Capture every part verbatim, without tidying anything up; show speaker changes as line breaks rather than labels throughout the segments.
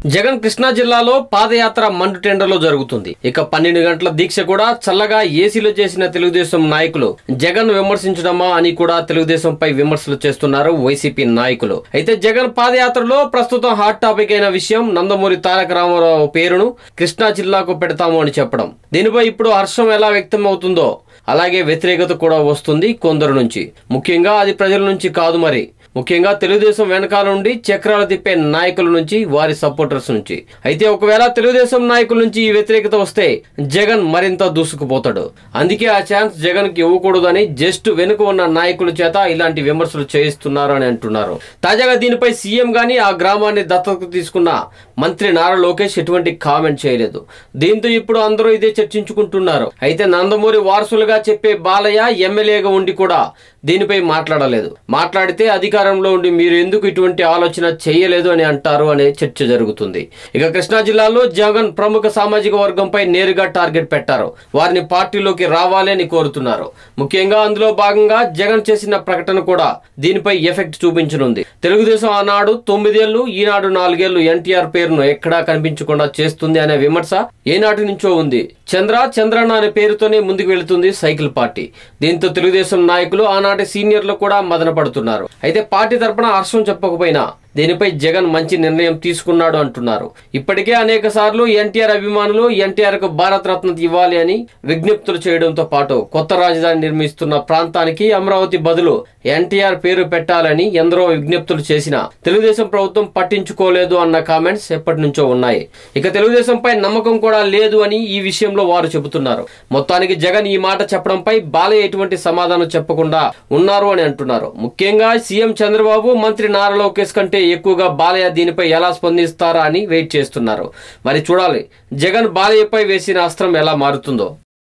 జగన్ కృష్ణా జిల్లాలో పాదయాత్ర మండుటెండలో జరుగుతుంది. ఇక పన్నెండు గంటల దీక్ష కూడా చల్లగా ఏసీలో చేసిన తెలుగుదేశం నాయకులు జగన్ విమర్శించడమా అని కూడా తెలుగుదేశంపై విమర్శలు చేస్తున్నారు వైసీపీ నాయకులు. అయితే జగన్ పాదయాత్రలో ప్రస్తుతం హాట్ టాపిక్ అయిన విషయం నందమూరి తారక రామారావు పేరును కృష్ణా జిల్లాకు పెడతాము అని చెప్పడం. దీనిపై ఇప్పుడు హర్షం ఎలా వ్యక్తం అవుతుందో అలాగే వ్యతిరేకత కూడా వస్తుంది కొందరు నుంచి. ముఖ్యంగా అది ప్రజల నుంచి కాదు, మరి ముఖ్యంగా తెలుగుదేశం వెనకాల నుండి చక్రాలు తిప్పే నాయకుల నుంచి, వారి సపోర్టర్స్ నుంచి. అయితే ఒకవేళ తెలుగుదేశం నాయకుల నుంచి ఈ వ్యతిరేకత వస్తే జగన్ మరింత దూసుకుపోతాడు. అందుకే ఆ ఛాన్స్ జగన్ కి ఇవ్వకూడదని జస్ట్ వెనుక ఉన్న నాయకుల చేత ఇలాంటి విమర్శలు చేయిస్తున్నారు అని అంటున్నారు. తాజాగా దీనిపై సీఎం గాని ఆ గ్రామాన్ని దత్తత తీసుకున్న మంత్రి నారా లోకేష్ ఎటువంటి కామెంట్ చేయలేదు. దీంతో ఇప్పుడు అందరూ ఇదే చర్చించుకుంటున్నారు. అయితే నందమూరి వారసులుగా చెప్పే బాలయ్య ఎమ్మెల్యేగా ఉండి కూడా దీనిపై మాట్లాడలేదు. మాట్లాడితే అధికారంలో ఉండి మీరు ఎందుకు ఇటువంటి ఆలోచన చేయలేదు అని అంటారు అనే చర్చ జరుగుతుంది. ఇక కృష్ణా జిల్లాలో జగన్ ప్రముఖ సామాజిక వర్గంపై నేరుగా టార్గెట్ పెట్టారు. వారిని పార్టీలోకి రావాలి అని కోరుతున్నారు. ముఖ్యంగా అందులో భాగంగా జగన్ చేసిన ప్రకటన కూడా దీనిపై ఎఫెక్ట్ చూపించనుంది. తెలుగుదేశం ఆనాడు తొమ్మిదేళ్లు, ఈనాడు నాలుగేళ్లు ఎన్టీఆర్ పేరును ఎక్కడా కనిపించకుండా చేస్తుంది అనే విమర్శ ఏనాటి నుంచో ఉంది. చంద్ర చంద్రన్న అనే పేరుతోనే ముందుకు వెళుతుంది సైకిల్ పార్టీ. దీంతో తెలుగుదేశం నాయకులు ఆనాటి సీనియర్లు కూడా మదన పడుతున్నారు. అయితే పార్టీ తరపున హర్షం చెప్పకపోయినా దీనిపై జగన్ మంచి నిర్ణయం తీసుకున్నాడు అంటున్నారు. ఇప్పటికే అనేక సార్లు ఎన్టీఆర్ అభిమానులు ఎన్టీఆర్ కు భారత రత్న ఇవ్వాలి అని విజ్ఞప్తులు చేయడంతో పాటు కొత్త రాజధాని నిర్మిస్తున్న ప్రాంతానికి అమరావతి బదులు ఎన్టీఆర్ పేరు పెట్టాలని ఎందరో విజ్ఞప్తులు చేసినా తెలుగుదేశం ప్రభుత్వం పట్టించుకోలేదు అన్న కామెంట్స్ ఎప్పటి నుంచో ఉన్నాయి. ఇక తెలుగుదేశంపై నమ్మకం కూడా లేదు అని ఈ విషయంలో వారు చెబుతున్నారు. మొత్తానికి జగన్ ఈ మాట చెప్పడంపై బాలయ్య ఎటువంటి సమాధానం చెప్పకుండా ఉన్నారు అని అంటున్నారు. ముఖ్యంగా సీఎం చంద్రబాబు, మంత్రి నారా లోకేష్ కంటే ఎక్కువగా బాలయ్య దీనిపై ఎలా స్పందిస్తారా అని వెయిట్ చేస్తున్నారు. మరి చూడాలి జగన్ బాలయ్యపై వేసిన అస్త్రం ఎలా మారుతుందో.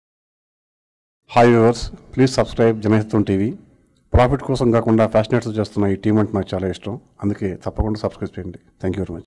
Hi viewers, please subscribe Janahitam TV. Profit కోసం కాకుండా ఫ్యాషనేట్స్ చేస్తున్న ఈ టీం అంటే నాకు చాలా ఇష్టం. అందుకే తప్పకుండా సబ్స్క్రైబ్ చేయండి. Thank you very much.